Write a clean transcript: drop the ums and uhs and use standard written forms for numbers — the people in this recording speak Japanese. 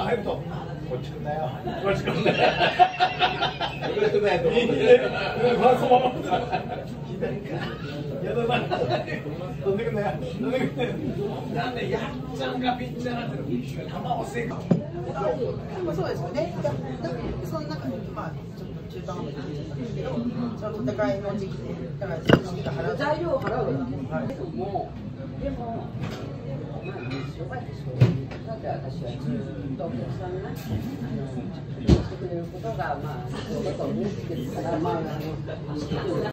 入るとこっち来んなよ。こっち来んなよ。こっち来んなよと思って。そのまま。左か。やだな。飛んでくんなよ。飛んでくんなよ。なんでやっちゃんがピッチャーなんて球をせいか。でもそうですよね。その中にまあちょっと中途半端に言っちゃったんですけど、その戦いの時期でだからその時期が払う材料を払うわけですけども、でもまあしょうがないでしょう。だって私はずっとお客さんがしてくれることがまあそうだと思ってるからまあ